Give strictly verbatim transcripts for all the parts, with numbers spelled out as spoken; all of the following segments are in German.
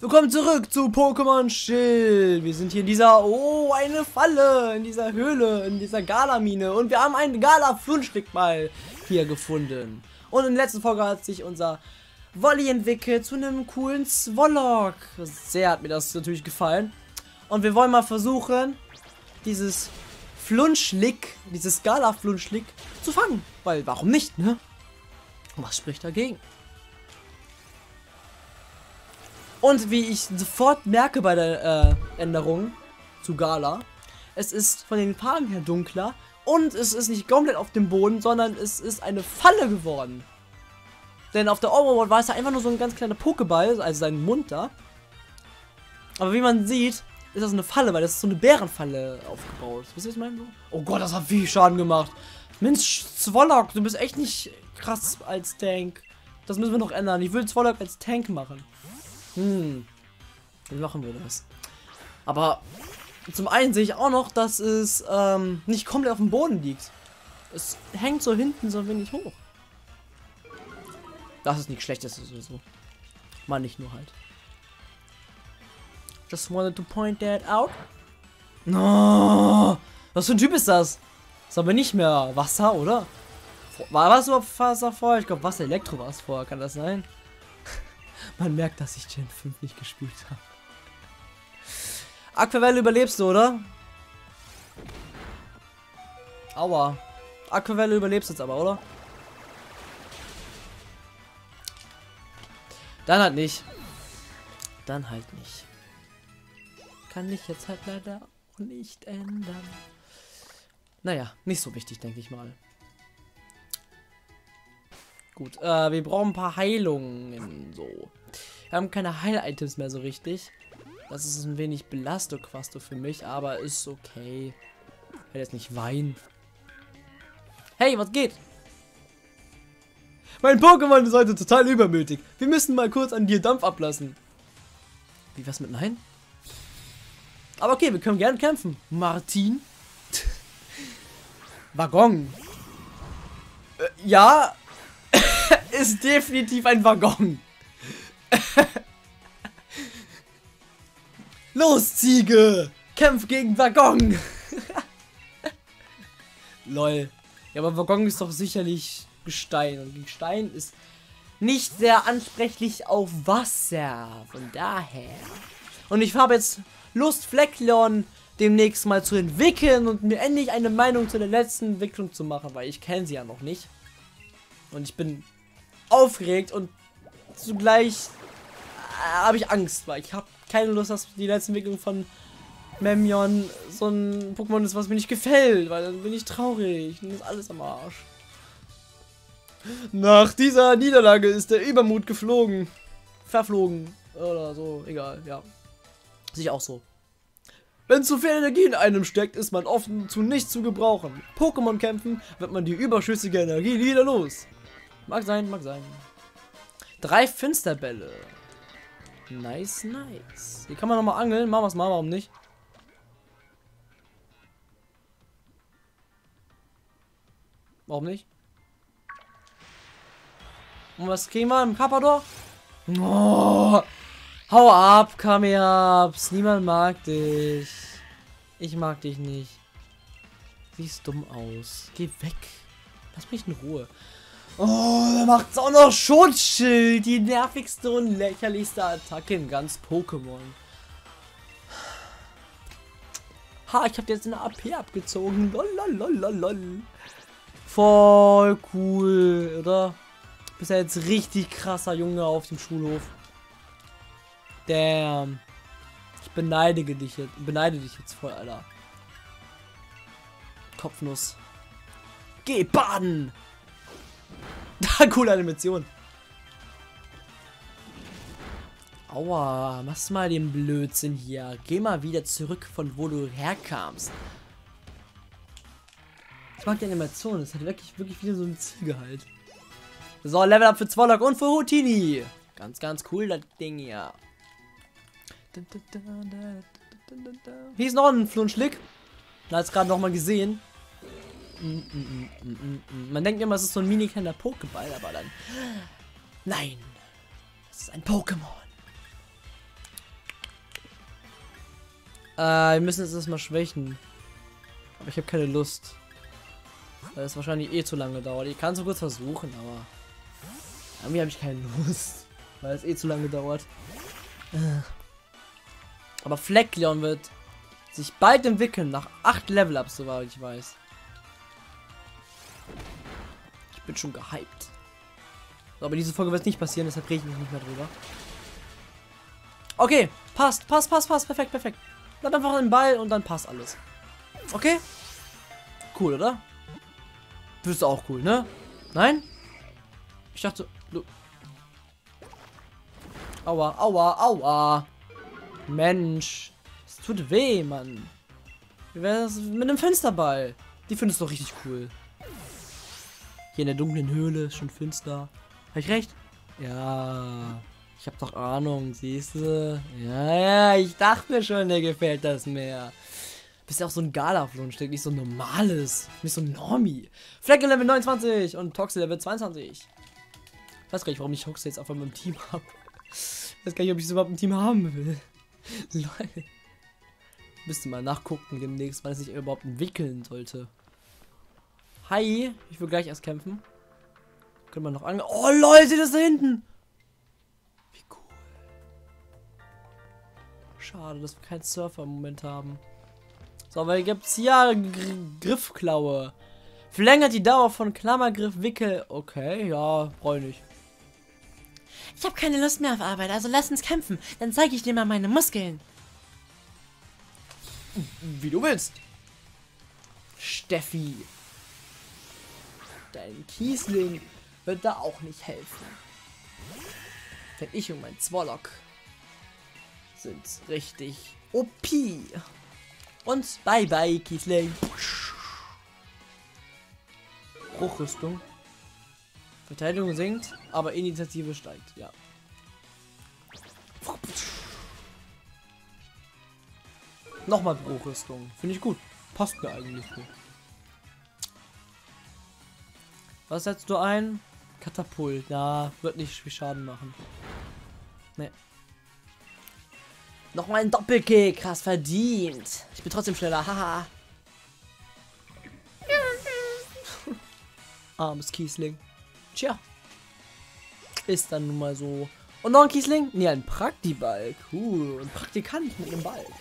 Willkommen zurück zu Pokémon Schild. Wir sind hier in dieser, oh, eine Falle, in dieser Höhle, in dieser Galamine. Und wir haben einen Gala-Flunschlickball hier gefunden. Und in der letzten Folge hat sich unser Wolli entwickelt zu einem coolen Zwolok. Sehr hat mir das natürlich gefallen. Und wir wollen mal versuchen, dieses Flunschlick, dieses Gala-Flunschlick zu fangen. Weil, warum nicht, ne? Was spricht dagegen? Und wie ich sofort merke bei der äh, Änderung zu Gala, es ist von den Farben her dunkler und es ist nicht komplett auf dem Boden, sondern es ist eine Falle geworden. Denn auf der Overworld war es ja einfach nur so ein ganz kleiner Pokéball, also sein Mund da. Aber wie man sieht, ist das eine Falle, weil das ist so eine Bärenfalle aufgebaut. Wisst ihr, was ich meine? Oh Gott, das hat viel Schaden gemacht. Mensch, Zwolok, du bist echt nicht krass als Tank. Das müssen wir noch ändern. Ich will Zwolok als Tank machen. Hm, wie machen wir das? Aber zum einen sehe ich auch noch, dass es ähm, nicht komplett auf dem Boden liegt. Es hängt so hinten so ein wenig hoch. Das ist nichts Schlechtes sowieso. Mal nicht nur halt. Just wanted to point that out. No, was für ein Typ ist das? Ist aber nicht mehr Wasser, oder? War was überhaupt Wasser vorher? Ich glaube Wasser, Elektro war es vorher. Kann das sein? Man merkt, dass ich Gen fünf nicht gespielt habe. Aquavelle überlebst du, oder? Aua. Aquavelle überlebst jetzt aber, oder? Dann halt nicht. Dann halt nicht. Kann ich jetzt halt leider auch nicht ändern. Naja, nicht so wichtig, denke ich mal. Gut, äh, wir brauchen ein paar Heilungen, so. Wir haben keine Heil-Items mehr so richtig. Das ist ein wenig Belasto-Quasto für mich, aber ist okay. Ich werde jetzt nicht weinen. Hey, was geht? Mein Pokémon ist heute total übermütig. Wir müssen mal kurz an dir Dampf ablassen. Wie, was mit Nein? Aber okay, wir können gerne kämpfen. Martin? Waggon. Äh, ja... ist definitiv ein Waggon. Los, Ziege! Kämpf gegen Waggon! Lol. Ja, aber Waggon ist doch sicherlich Gestein. Und Gestein ist nicht sehr ansprechlich auf Wasser. Von daher. Und ich habe jetzt Lust, Fleckleon demnächst mal zu entwickeln und mir endlich eine Meinung zu der letzten Entwicklung zu machen, weil ich kenne sie ja noch nicht. Und ich bin aufgeregt und zugleich äh, habe ich Angst, weil ich habe keine Lust, dass die letzte Entwicklung von Memion so ein Pokémon ist, was mir nicht gefällt, weil dann bin ich traurig und ist alles am Arsch. Nach dieser Niederlage ist der Übermut geflogen. Verflogen. Oder so, egal, ja. Sehe ich auch so. Wenn zu viel Energie in einem steckt, ist man oft zu nichts zu gebrauchen. Pokémon kämpfen, wird man die überschüssige Energie wieder los. Mag sein, mag sein. Drei Finsterbälle. Nice, nice. Hier kann man nochmal angeln. Machen wir es mal, warum nicht? Warum nicht? Und was kriegen wir im Carpador? Oh, hau ab, Kamehaps. Niemand mag dich. Ich mag dich nicht. Siehst dumm aus. Geh weg. Lass mich in Ruhe. Oh, der macht's auch noch Schutzschild. Die nervigste und lächerlichste Attacke in ganz Pokémon. Ha, ich hab jetzt eine A P abgezogen. Lololololol. Voll cool, oder? Bist ja jetzt richtig krasser Junge auf dem Schulhof. Damn. Ich beneide dich jetzt, beneide dich jetzt voll, Alter. Kopfnuss. Geh baden! Coole Animation. Aua, machst mal den Blödsinn hier. Geh mal wieder zurück, von wo du herkamst. Ich mag die Animation. Das hat wirklich, wirklich wieder so ein Zielgehalt. So, Level Up für Zwolok und für Houtini. Ganz, ganz cool, das Ding hier. Hier ist noch ein Flunschlick. Da hat es gerade noch mal gesehen. Mm, mm, mm, mm, mm. Man denkt immer, es ist so ein mini kleiner Pokéball, aber dann... Nein. Es ist ein Pokémon. Äh, wir müssen es erstmal schwächen. Aber ich habe keine Lust. Weil es wahrscheinlich eh zu lange dauert. Ich kann es so kurz versuchen, aber irgendwie habe ich keine Lust. Weil es eh zu lange dauert. Aber Fleckleon wird sich bald entwickeln, nach acht Level-Ups, soweit ich weiß. Ich bin schon gehypt. So, aber diese Folge wird nicht passieren, deshalb rede ich mich nicht mehr drüber. Okay, passt, passt, passt, passt, perfekt, perfekt. Dann einfach den Ball und dann passt alles. Okay? Cool, oder? Bist du auch cool, ne? Nein? Ich dachte, du... Aua, aua, aua. Mensch. Es tut weh, Mann. Wie wäre das mit einem Fensterball? Die findest du doch richtig cool. Hier in der dunklen Höhle ist schon finster. Hab ich recht? Ja. Ich hab doch Ahnung, siehst du? Ja, ja, ich dachte mir schon, dir gefällt das mehr. Bist ja auch so ein Gala-Flunsch, nicht so ein normales. Nicht so ein Normie. Flecke Level neunundzwanzig und Toxel Level zweiundzwanzig. Ich weiß gar nicht, warum ich Toxel jetzt einfach mit dem Team habe. Ich weiß gar nicht, ob ich es überhaupt im Team haben will. Leute. Müsste mal nachgucken demnächst, wann es sich überhaupt entwickeln sollte. Hi, ich will gleich erst kämpfen. Können wir noch an. Oh Leute, seht das da hinten! Wie cool. Schade, dass wir keinen Surfer im Moment haben. So, weil gibt's hier Gr Griffklaue. Verlängert die Dauer von Klammergriff, Wickel. Okay, ja, brauche ich nicht. Ich habe keine Lust mehr auf Arbeit, also lass uns kämpfen. Dann zeige ich dir mal meine Muskeln. Wie du willst. Steffi. Dein Kiesling wird da auch nicht helfen. Denn ich und mein Zwolok sind richtig O P. Und bye bye, Kiesling. Bruchrüstung. Verteidigung sinkt, aber Initiative steigt, ja. Nochmal Bruchrüstung. Finde ich gut. Passt mir eigentlich gut. Was setzt du ein? Katapult. Ja, wird nicht viel Schaden machen. Ne. Nochmal ein Doppelkick. Krass verdient. Ich bin trotzdem schneller. Haha. Armes Kiesling. Tja. Ist dann nun mal so. Und noch ein Kiesling? Ne, ein Praktiball. Cool. Ein Praktikant mit einem Ball.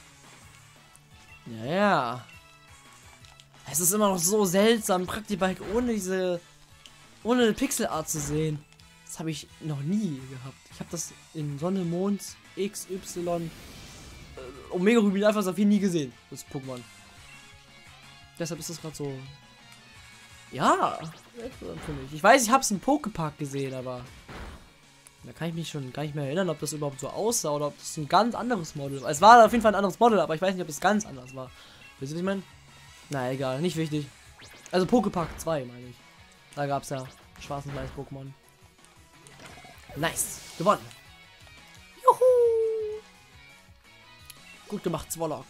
Ja, ja. Es ist immer noch so seltsam, Praktiball ohne diese... ohne Pixelart zu sehen. Das habe ich noch nie gehabt. Ich habe das in Sonne, Mond, X, Y, äh, Omega Rubin Alpha Saphir nie gesehen. Das Pokémon. Deshalb ist das gerade so... Ja, für mich. Ich weiß, ich habe es im Pokepark gesehen, aber da kann ich mich schon gar nicht mehr erinnern, ob das überhaupt so aussah oder ob das ein ganz anderes Model war. Es war auf jeden Fall ein anderes Model, aber ich weiß nicht, ob es ganz anders war. Wisst ihr, was ich meine? Na egal, nicht wichtig. Also Pokepark zwei, meine ich. Da gab es ja schwarzes und weißes Pokémon. Nice, gewonnen. Juhu. Gut gemacht, Zwolok.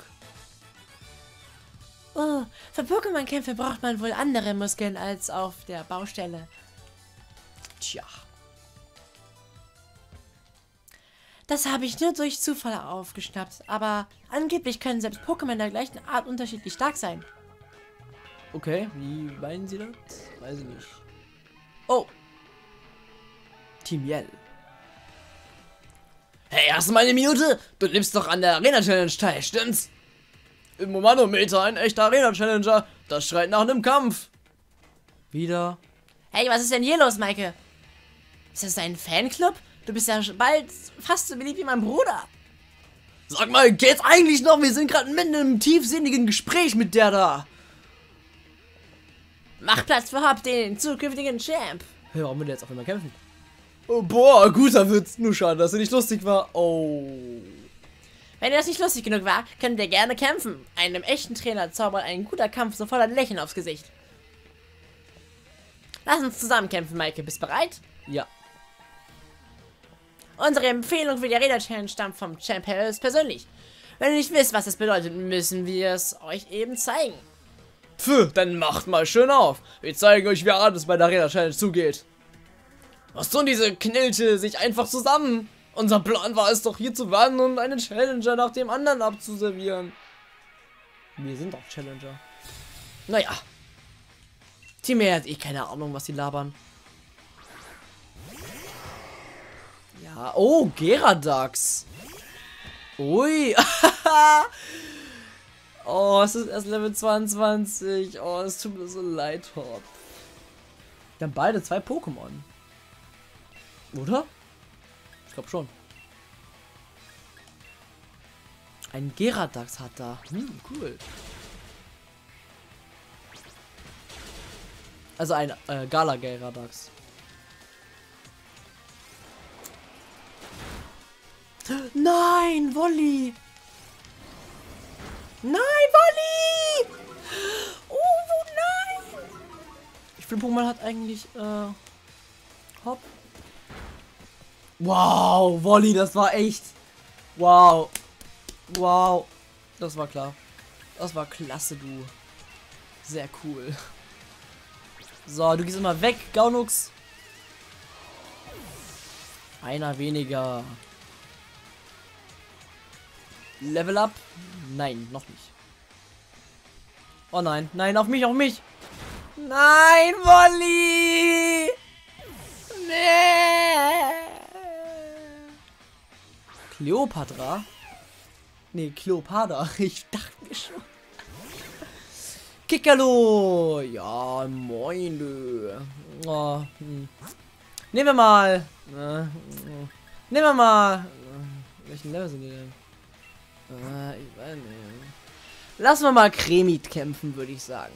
Oh, für Pokémon-Kämpfe braucht man wohl andere Muskeln als auf der Baustelle. Tja. Das habe ich nur durch Zufall aufgeschnappt, aber angeblich können selbst Pokémon der gleichen Art unterschiedlich stark sein. Okay, wie meinen Sie das? Weiß ich nicht. Oh. Team Yell. Hey, hast du mal eine Minute? Du nimmst doch an der Arena-Challenge teil, stimmt's? Im Manometer ein echter Arena-Challenger. Das schreit nach einem Kampf. Wieder. Hey, was ist denn hier los, Maike? Ist das ein Fanclub? Du bist ja bald fast so beliebt wie mein Bruder. Sag mal, geht's eigentlich noch? Wir sind gerade mitten im tiefsinnigen Gespräch mit der da. Mach Platz für Hop, den zukünftigen Champ. Hey, warum will der jetzt auf einmal kämpfen? Oh, boah, guter Witz. Nur schade, dass er nicht lustig war. Oh. Wenn dir das nicht lustig genug war, könnt ihr gerne kämpfen. Einem echten Trainer zaubert ein guter Kampf sofort ein Lächeln aufs Gesicht. Lass uns zusammen kämpfen, Maike. Bist bereit? Ja. Unsere Empfehlung für die Arena-Challenge stammt vom Champ Harris persönlich. Wenn ihr nicht wisst, was das bedeutet, müssen wir es euch eben zeigen. Pfff, dann macht mal schön auf. Wir zeigen euch, wie hart es bei der Arena-Challenge zugeht. Was tun diese Knilte sich einfach zusammen? Unser Plan war es doch, hier zu warten und einen Challenger nach dem anderen abzuservieren. Wir sind doch Challenger. Naja. Team hat eh keine Ahnung, was die labern. Ja, oh, Geradax. Ui. Oh, es ist erst Level zweiundzwanzig. Oh, es tut mir so leid, Hop. Wir haben beide zwei Pokémon. Oder? Ich glaube schon. Ein Geradax hat da. Hm, cool. Also ein äh, Gala Geradax. Nein, Wolli! Nein, Wolli! Oh, nein! Wie viele Pokémon hat eigentlich äh, Hop? Wow, Wolli, das war echt. Wow. Wow. Das war klar. Das war klasse, du. Sehr cool. So, du gehst immer weg, Gaunux. Einer weniger. Level up? Nein, noch nicht. Oh nein, nein, auf mich, auf mich. Nein, Wolli! Nee. Kleopatra? Nee, Kleopatra. Ich dachte mir schon. Kikalo! Ja, moin, du. Oh, hm. Nehmen wir mal. Äh, nehmen wir mal. Welchen Level sind die denn? Äh, ich weiß nicht. Lassen wir mal Cremit kämpfen, würde ich sagen.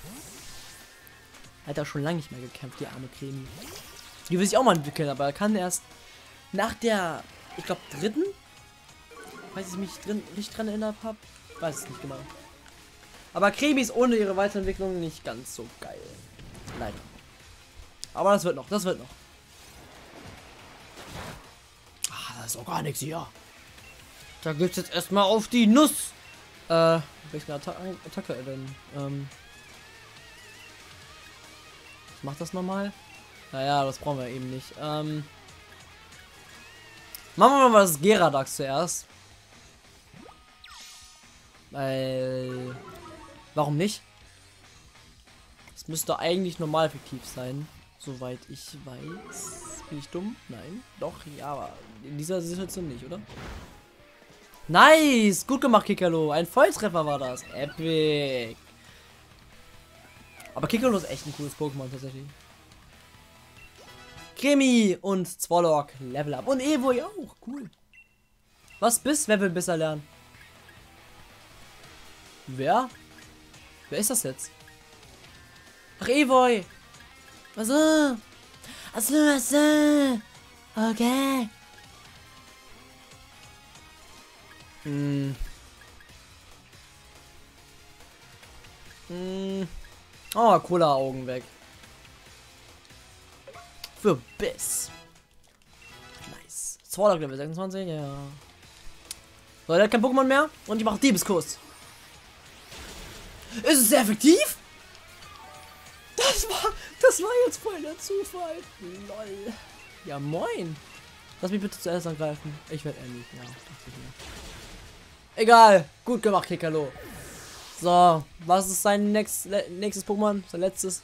Hat er schon lange nicht mehr gekämpft, die arme Cremit. Die will sich auch mal entwickeln, aber er kann erst nach der, ich glaube, dritten? Weiß ich mich drin, nicht dran erinnert habe. Weiß es nicht genau. Aber Cremit ist ohne ihre Weiterentwicklung nicht ganz so geil. Leider. Aber das wird noch, das wird noch. Ah, da ist auch gar nichts hier. Da gibt's jetzt erstmal auf die Nuss. Äh, welche Atta Attacke denn? Ähm. Was macht das nochmal? Naja, das brauchen wir eben nicht. Ähm. Machen wir mal das Geradax zuerst. Weil. Warum nicht? Es müsste eigentlich normal effektiv sein. Soweit ich weiß. Bin ich dumm? Nein. Doch, ja, aber in dieser Situation nicht, oder? Nice! Gut gemacht, Kikalo. Ein Volltreffer war das. Epic. Aber Kikalo ist echt ein cooles Pokémon tatsächlich. Kremi und Zwolok Level up. Und Evo ja auch. Cool. Was bis? Wer will besser lernen? Wer? Wer ist das jetzt? Ach, Evoy. Also. Also, also. Okay. Hm. Hm. Oh, Cola-Augen weg. Für Biss. Nice. Zwolok Level sechsundzwanzig, ja. So, der hat kein Pokémon mehr. Und ich mache Diebeskuss. Ist es sehr effektiv? Das war, das war jetzt voll der Zufall. Lol. Ja, moin. Lass mich bitte zuerst angreifen. Ich werde eher nicht. Ja, dachte ich mir. Egal. Gut gemacht, Kikalo. So, was ist sein nächst, nächstes Pokémon? Sein letztes?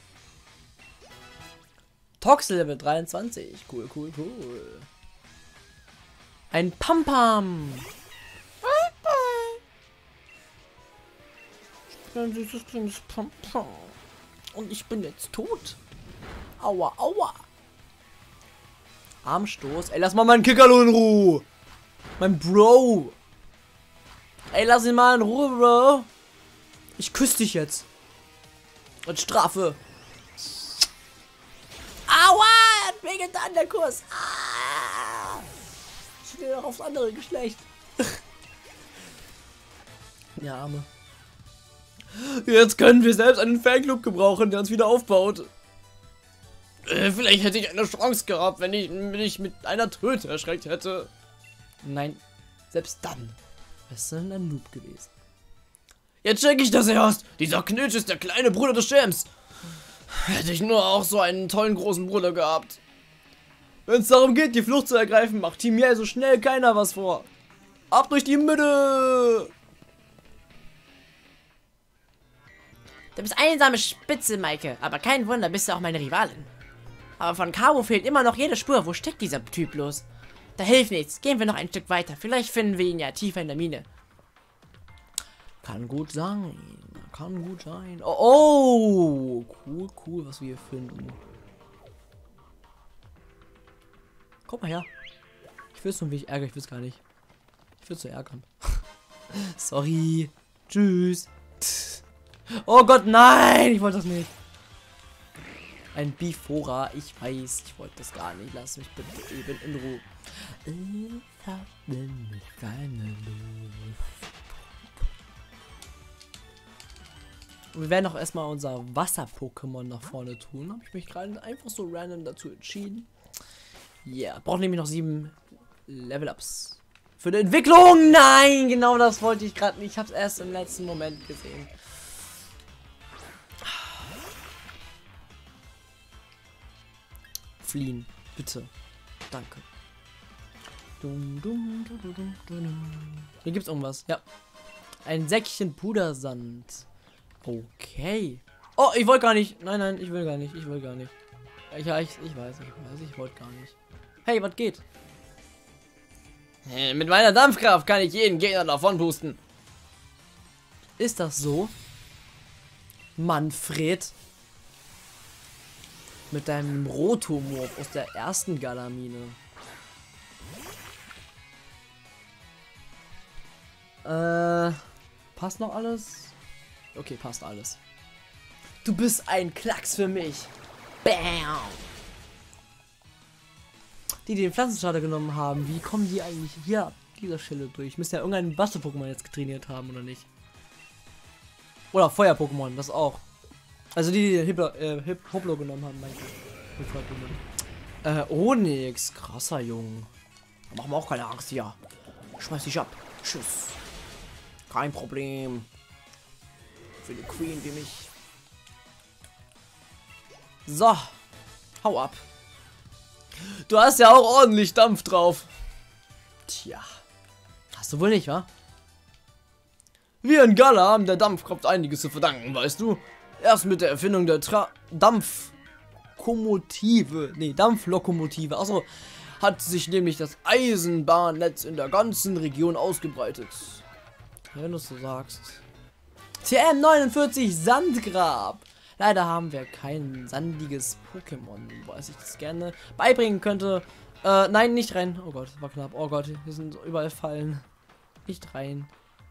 Toxel Level dreiundzwanzig. Cool, cool, cool. Ein Pampam. Ein süßes kleines Pampam. Und ich bin jetzt tot. Aua, aua. Armstoß. Ey, lass mal meinen Kikalo in Ruhe. Mein Bro. Ey, lass ihn mal in Ruhe, Bro. Ich küsse dich jetzt. Und Strafe. Aua! Hat mir getan, der Kuss. Ah! Ich will doch aufs andere Geschlecht. Ja, Arme. Jetzt können wir selbst einen Fanclub gebrauchen, der uns wieder aufbaut. Äh, vielleicht hätte ich eine Chance gehabt, wenn ich mich mit einer Tröte erschreckt hätte. Nein, selbst dann wärst du ein Noob gewesen. Jetzt check ich das erst. Dieser Knitsch ist der kleine Bruder des Champs. Hätte ich nur auch so einen tollen großen Bruder gehabt. Wenn es darum geht, die Flucht zu ergreifen, macht Team Yell so schnell keiner was vor. Ab durch die Mitte! Du bist einsame Spitze, Maike. Aber kein Wunder, bist du auch meine Rivalin. Aber von Cabo fehlt immer noch jede Spur. Wo steckt dieser Typ los? Da hilft nichts. Gehen wir noch ein Stück weiter. Vielleicht finden wir ihn ja tiefer in der Mine. Kann gut sein. Kann gut sein. Oh, oh. Cool, cool, was wir hier finden. Guck mal her. Ich will es nur, wie ich ärgere. Ich will es gar nicht. Ich will es so ärgern. Sorry. Tschüss. Oh Gott, nein. Ich wollte das nicht. Ein Bifora. Ich weiß, ich wollte das gar nicht. Lass mich bitte eben in Ruhe. Ich hab nämlich keine Lust. Wir werden auch erstmal unser Wasser-Pokémon nach vorne tun. Habe ich mich gerade einfach so random dazu entschieden. Ja, yeah. Braucht nämlich noch sieben Level-Ups. Für die Entwicklung! Nein, genau das wollte ich gerade nicht. Ich habe es erst im letzten Moment gesehen. Fliehen, bitte. Danke. Hier gibt's irgendwas. Ja. Ein Säckchen Pudersand. Okay. Oh, ich wollte gar nicht. Nein, nein, ich will gar nicht. Ich will gar nicht. Ich, ich, ich weiß, ich weiß, ich wollte gar nicht. Hey, was geht? Hey, mit meiner Dampfkraft kann ich jeden Gegner davon pusten. Ist das so? Manfred? Mit deinem Rotomorph aus der ersten Galamine. Äh, passt noch alles? Okay, passt alles. Du bist ein Klacks für mich. Bam! Die, die den Pflanzenstarter genommen haben, wie kommen die eigentlich hier ab dieser Stelle durch? Müssen ja irgendein Wasser-Pokémon jetzt getrainiert haben, oder nicht? Oder Feuer-Pokémon, das auch. Also die, die den Hiplo, äh, Hip Hoplo genommen haben, mein ich. Äh, Onyx. Krasser Junge. Da machen wir auch keine Angst hier. Schmeiß dich ab. Tschüss. Kein Problem. Für die Queen wie mich. So. Hau ab. Du hast ja auch ordentlich Dampf drauf. Tja. Hast du wohl nicht, wa? Wir in Gala haben der Dampfkopf einiges zu verdanken, weißt du? Erst mit der Erfindung der Tra Dampfkomotive, nee, Dampflokomotive, also hat sich nämlich das Eisenbahnnetz in der ganzen Region ausgebreitet. Wenn du es so sagst. T M neunundvierzig Sandgrab. Leider haben wir kein sandiges Pokémon, was ich das gerne beibringen könnte. Äh, nein, nicht rein. Oh Gott, war knapp. Oh Gott, hier sind überall Fallen. Nicht rein.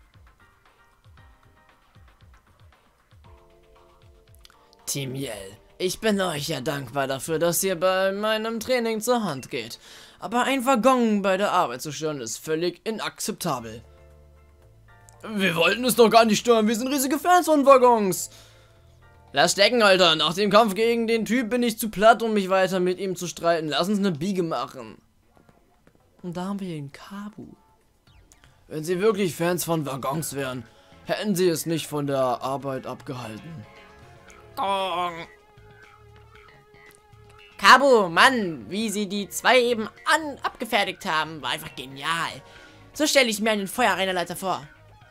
Team Yell, ich bin euch ja dankbar dafür, dass ihr bei meinem Training zur Hand geht. Aber ein Waggon bei der Arbeit zu stören ist völlig inakzeptabel. Wir wollten es doch gar nicht stören, wir sind riesige Fans von Waggons. Lass stecken, Alter. Nach dem Kampf gegen den Typ bin ich zu platt, um mich weiter mit ihm zu streiten. Lass uns eine Biege machen. Und da haben wir den Kabu. Wenn sie wirklich Fans von Waggons wären, hätten sie es nicht von der Arbeit abgehalten. Kabu, Mann, wie sie die zwei eben an abgefertigt haben, war einfach genial. So stelle ich mir einen Feuerreinleiter vor.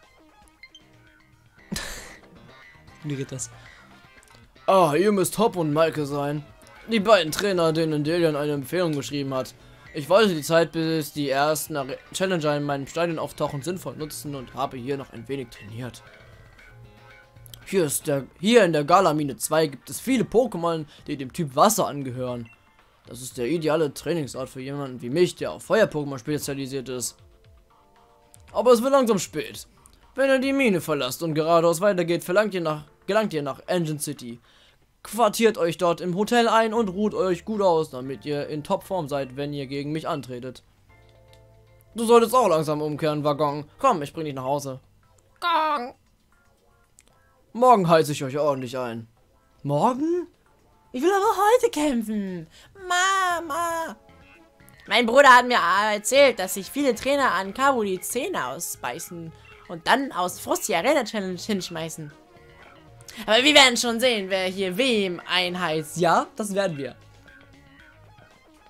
Ignoriert das. Ah, ihr müsst Hop und Maike sein. Die beiden Trainer, denen Delian eine Empfehlung geschrieben hat. Ich wollte die Zeit, bis die ersten Challenger in meinem Stadion auftauchen, sinnvoll nutzen und habe hier noch ein wenig trainiert. Hier, ist der, hier in der Galamine zwei gibt es viele Pokémon, die dem Typ Wasser angehören. Das ist der ideale Trainingsort für jemanden wie mich, der auf Feuer-Pokémon spezialisiert ist. Aber es wird langsam spät. Wenn ihr die Mine verlasst und geradeaus weitergeht, verlangt ihr nach, gelangt ihr nach Engine City. Quartiert euch dort im Hotel ein und ruht euch gut aus, damit ihr in Topform seid, wenn ihr gegen mich antretet. Du solltest auch langsam umkehren, Waggon. Komm, ich bring dich nach Hause. Gong. Morgen heize ich euch ordentlich ein. Morgen? Ich will aber heute kämpfen. Mama. Mein Bruder hat mir erzählt, dass sich viele Trainer an Kabu die Zähne ausbeißen und dann aus Frust die Arena Challenge hinschmeißen. Aber wir werden schon sehen, wer hier wem einheizt. Ja, das werden wir.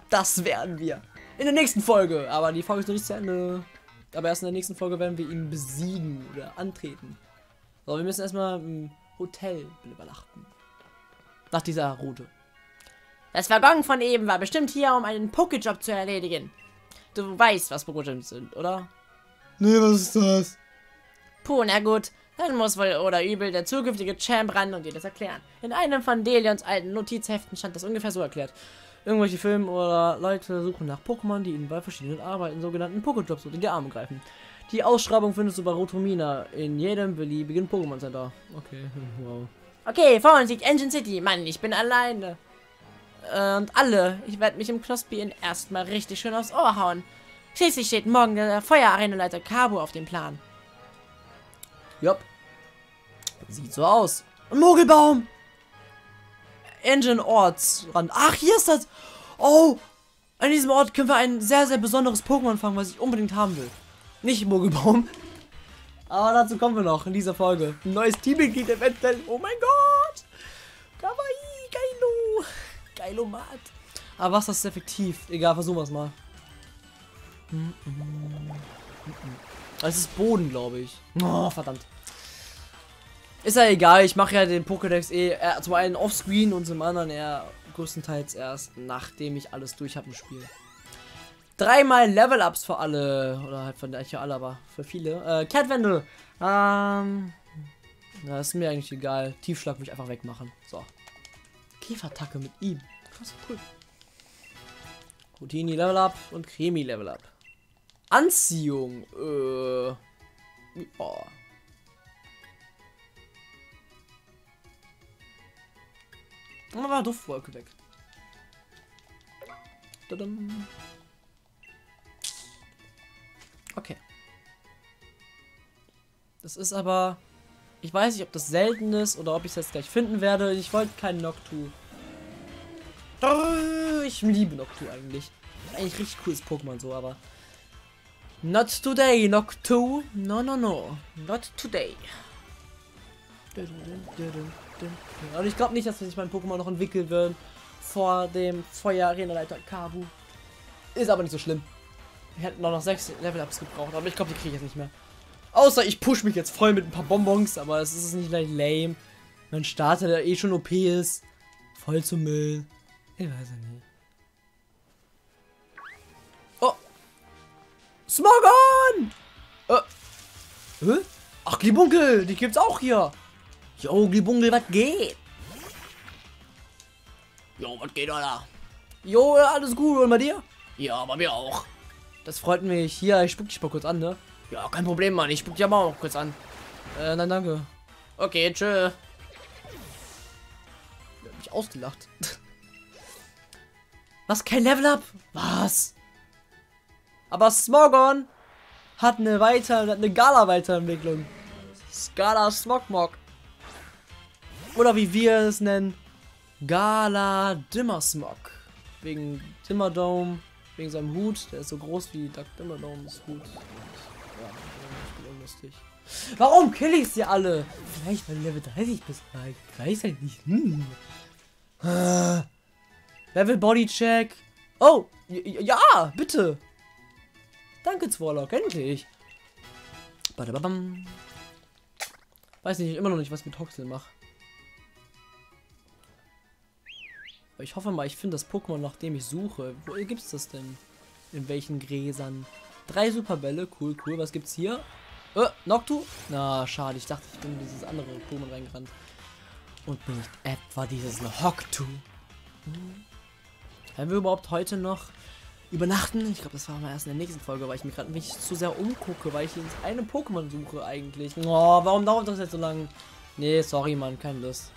Das werden wir. In der nächsten Folge. Aber die Folge ist noch nicht zu Ende. Aber erst in der nächsten Folge werden wir ihn besiegen oder antreten. So, wir müssen erstmal im Hotel übernachten. Nach dieser Route. Das Waggon von eben war bestimmt hier, um einen Pokéjob zu erledigen. Du weißt, was Pokéjobs sind, oder? Nee, was ist das? Puh, na gut. Dann muss wohl oder übel der zukünftige Champ ran und dir das erklären. In einem von Delions alten Notizheften stand das ungefähr so erklärt. Irgendwelche Filme oder Leute suchen nach Pokémon, die ihnen bei verschiedenen Arbeiten, sogenannten Pokéjobs, unter die Arme greifen. Die Ausschreibung findest du bei Rotomina in jedem beliebigen Pokémon Center. Okay, wow. Okay, vor uns liegt Engine City. Mann, ich bin alleine. Äh, und alle. Ich werde mich im Knospi in erstmal richtig schön aufs Ohr hauen. Schließlich steht morgen der Feuerarenaleiter Kabu auf dem Plan. Jupp. Sieht so aus. Ein Mogelbaum! Engine Ortsrand. Ach, hier ist das. Oh! An diesem Ort können wir ein sehr, sehr besonderes Pokémon fangen, was ich unbedingt haben will. Nicht Mogelbaum. Aber dazu kommen wir noch in dieser Folge. Ein neues Teammitglied eventuell. Oh mein Gott! Kawaii, geilo. Geilomat. Aber was ist effektiv? Egal, versuchen wir es mal. Es ist Boden, glaube ich. Oh, verdammt. Ist ja egal, ich mache ja den Pokédex eh äh, zum einen offscreen und zum anderen eher größtenteils erst, nachdem ich alles durch habe im Spiel. Dreimal Level-Ups für alle, oder halt von der für alle, aber für viele. Äh, Catwendel. Ähm, na, ist mir eigentlich egal. Tiefschlag will ich einfach wegmachen. So. Käferattacke mit ihm. Krass, cool. Routini Level-Up und Cremi Level-Up. Anziehung. Äh. Ja. Und dann war Duftwolke weg. Tadam. Okay. Das ist aber... Ich weiß nicht, ob das selten ist oder ob ich es jetzt gleich finden werde. Ich wollte keinen Noctu. Ich liebe Noctu eigentlich. Eigentlich richtig cooles Pokémon so, aber... Not today, Noctu. No, no, no. Not today. Und ich glaube nicht, dass sich mein Pokémon noch entwickeln wird vor dem Feuer-Arenaleiter Kabu. Ist aber nicht so schlimm. Wir hätten noch sechs Level-Ups gebraucht, aber ich glaube, die kriege ich jetzt nicht mehr. Außer ich push mich jetzt voll mit ein paar Bonbons, aber es ist nicht gleich lame. Mein Starter, der eh schon O P ist, voll zum Müll. Ich weiß ja nicht. Oh! Smogon! Äh. Hä? Ach, Glibunkel, die gibt's auch hier. Jo, Glibunkel, was geht? Jo, was geht, Alter? Jo, alles gut, und bei dir? Ja, bei mir auch. Das freut mich. Hier, ich spuck dich mal kurz an, ne? Ja, kein Problem, Mann. Ich spuck dich aber auch kurz an. Äh, nein, danke. Okay, tschö. Der hat mich ausgelacht. Was? Kein Level-Up? Was? Aber Smogon hat eine weiter, hat eine Gala-Weiterentwicklung. Scala Smogmog. Oder wie wir es nennen, Gala Dimmersmog. Wegen Dimmerdome, wegen seinem Hut, der ist so groß wie Duck Dimmerdomes Hut. Ja, ich bin unlustig. Warum kill ich sie alle? Vielleicht bei Level dreißig bis gleich. Ich weiß halt nicht. Hm. Ah. Level Body Check. Oh, ja, bitte. Danke, Zwarlock, endlich. Badabam. Weiß nicht, immer noch nicht, was ich mit Toxel mache. Aber ich hoffe mal, ich finde das Pokémon, nach dem ich suche. Wo gibt's das denn? In welchen Gräsern? Drei Superbälle, cool, cool. Was gibt's hier? Äh, Noctu? Na, schade, ich dachte, ich bin in dieses andere Pokémon reingerannt. Und bin nicht etwa dieses Hocktu. Hm. Werden wir überhaupt heute noch übernachten? Ich glaube, das war mal erst in der nächsten Folge, weil ich mich gerade nicht zu sehr umgucke, weil ich ins eine Pokémon suche eigentlich. Oh, warum dauert das jetzt so lang? Nee, sorry, Mann, keine Lust.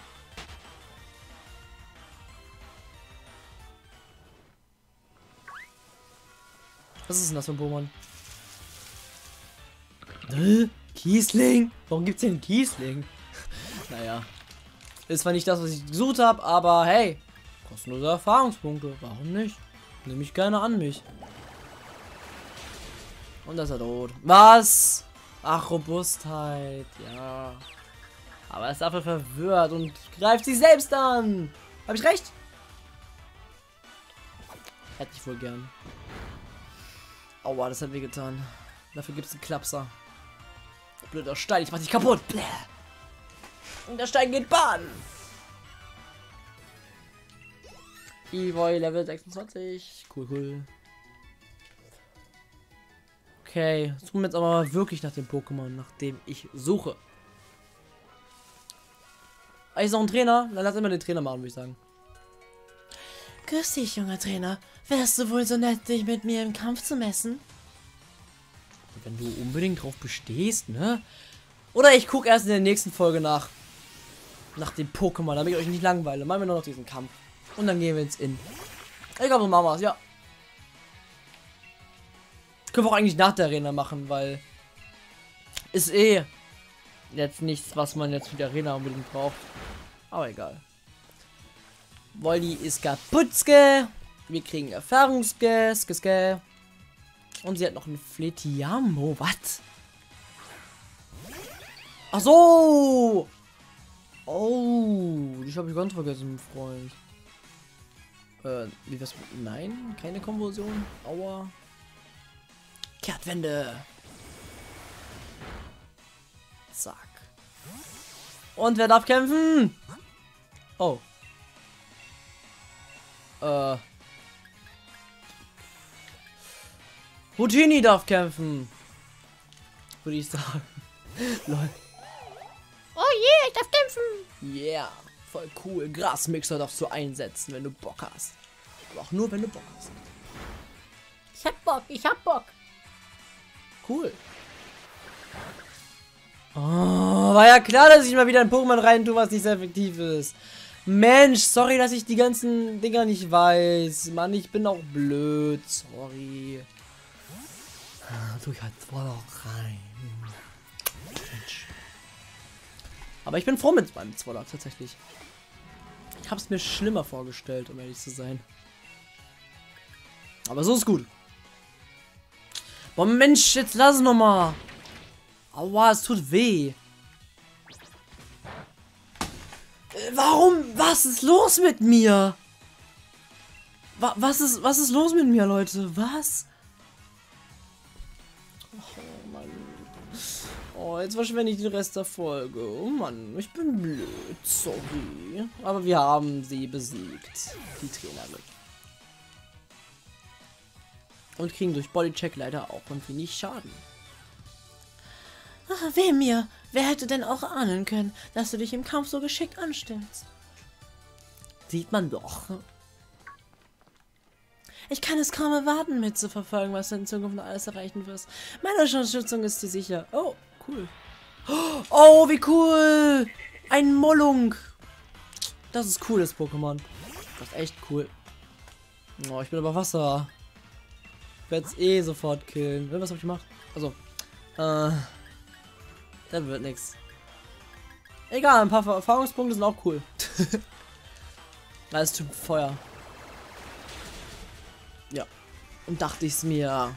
Was ist denn das für ein Pokémon? Äh, Kiesling? Warum gibt's denn Kiesling? Naja. Ist zwar nicht das, was ich gesucht habe, aber hey, kostenlose Erfahrungspunkte. Warum nicht? Nehme ich gerne an mich. Und das ist er tot. Was? Ach, Robustheit. Ja. Aber er ist dafür verwirrt und greift sich selbst an. Habe ich recht? Hätte ich wohl gern. Aua, das hat wehgetan. Dafür gibt es einen Klapser. Blöder Stein, ich mach dich kaputt. Bläh. Und der Stein geht baden. Evoy Level sechsundzwanzig. Cool, cool. Okay, suchen wir jetzt aber wirklich nach dem Pokémon, nach dem ich suche. Ah, ist noch ein Trainer? Dann lass immer den Trainer machen, würde ich sagen. Grüß dich, junger Trainer. Wärst du wohl so nett, dich mit mir im Kampf zu messen? Wenn du unbedingt drauf bestehst, ne? Oder ich gucke erst in der nächsten Folge nach. Nach dem Pokémon, damit ich euch nicht langweile. Machen wir nur noch diesen Kampf. Und dann gehen wir ins Inn. Ich glaube, so machen wir es, ja. Können wir auch eigentlich nach der Arena machen, weil ist eh jetzt nichts, was man jetzt für die Arena unbedingt braucht. Aber egal. Voldy ist kaputtske. Wir kriegen Erfahrungsske. Und sie hat noch ein Fletiamo. Was? Ach so. Oh, ich habe ich ganz vergessen, Freund. Äh, wie was? Nein, keine Konversion. Aua. Kehrtwende. Zack. Und wer darf kämpfen? Oh. Äh. Houdini darf kämpfen. Würde ich sagen. Lol. Oh yeah, ich darf kämpfen. Yeah. Voll cool. Grasmixer darfst du einsetzen, wenn du Bock hast. Aber auch nur, wenn du Bock hast. Ich hab Bock, ich hab Bock. Cool. Oh, war ja klar, dass ich mal wieder ein Pokémon rein tue, was nicht sehr effektiv ist. Mensch, sorry, dass ich die ganzen Dinger nicht weiß. Mann, ich bin auch blöd. Sorry. Tu ich halt voll auch rein. Mensch. Aber ich bin froh mit meinem Zwolak tatsächlich. Ich habe es mir schlimmer vorgestellt, um ehrlich zu sein. Aber so ist gut. Boah, Mensch, jetzt lass es noch mal. Aua, es tut weh. Äh, warum? Was ist los mit mir? Wa was ist, was ist los mit mir, Leute? Was? Oh, Mann. Oh, jetzt verschwende ich den Rest der Folge. Oh, Mann, ich bin blöd. Sorry. Aber wir haben sie besiegt. Die Trainerin. Und kriegen durch Bodycheck leider auch ein wenig Schaden. Ach, weh mir. Wer hätte denn auch ahnen können, dass du dich im Kampf so geschickt anstellst? Sieht man doch. Ich kann es kaum erwarten, mitzuverfolgen, was du in Zukunft noch alles erreichen wirst. Meine Unterstützung ist dir sicher. Oh, cool. Oh, wie cool. Ein Mollung. Das ist cool, das Pokémon. Das ist echt cool. Oh, ich bin über Wasser. Ich werde es eh sofort killen. Was habe ich gemacht? Also, äh, das wird nichts. Egal, ein paar Erfahrungspunkte sind auch cool. Alles Typ Feuer. Ja. Und dachte ich es mir.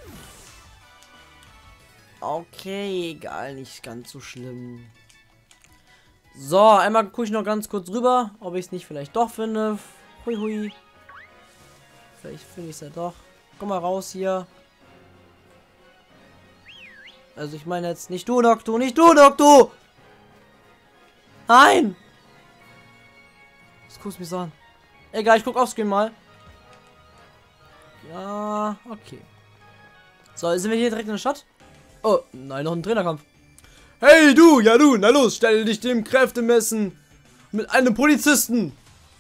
Okay, egal, nicht ganz so schlimm. So, einmal gucke ich noch ganz kurz rüber, ob ich es nicht vielleicht doch finde. Hui hui. Vielleicht finde ich es ja doch. Komm mal raus hier. Also ich meine jetzt nicht du, Doktor, nicht du, Doktor. Nein. Das guckst mich so an. Egal, ich guck aufs Screen mal. Ja, okay. So, sind wir hier direkt in der Stadt? Oh, nein, noch ein Trainerkampf. Hey du, ja du, na los, stell dich dem Kräftemessen mit einem Polizisten.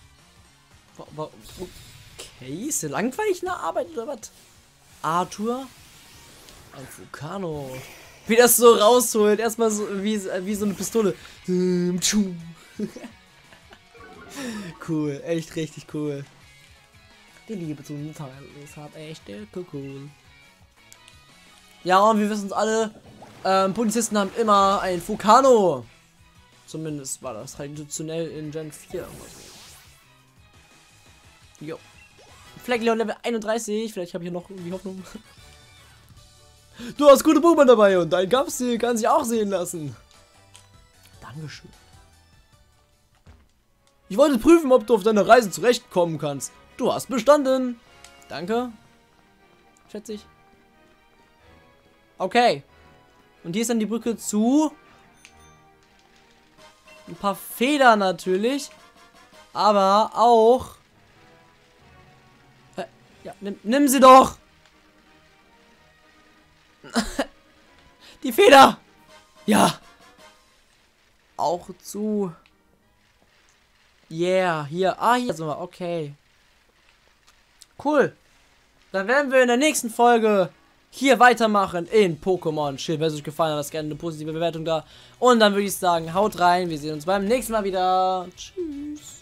Okay, ist der langweilig nach Arbeit oder was? Arthur? Ein Vulcano. Wie das so rausholt, erstmal so wie, wie so eine Pistole. Cool, echt richtig cool. Die Liebe zum Teil ist halt echt cool. Ja, und wir wissen es alle, ähm, Polizisten haben immer ein Vulcano. Zumindest war das traditionell in Gen vier. Jo. Fleckleon Level einunddreißig, vielleicht habe ich hier noch irgendwie Hoffnung. Du hast gute Pokémon dabei und dein Kampfstil kann sich auch sehen lassen. Dankeschön. Ich wollte prüfen, ob du auf deiner Reise zurechtkommen kannst. Du hast bestanden. Danke. Schätze ich. Okay. Und hier ist dann die Brücke zu. Ein paar Federn natürlich. Aber auch. Äh, ja, nimm, nimm sie doch! Die Feder! Ja! Auch zu. Yeah, hier. Ah, hier sind wir. Okay. Cool. Dann werden wir in der nächsten Folge hier weitermachen in Pokémon Schild. Wenn es euch gefallen hat, lasst gerne eine positive Bewertung da. Und dann würde ich sagen, haut rein. Wir sehen uns beim nächsten Mal wieder. Tschüss.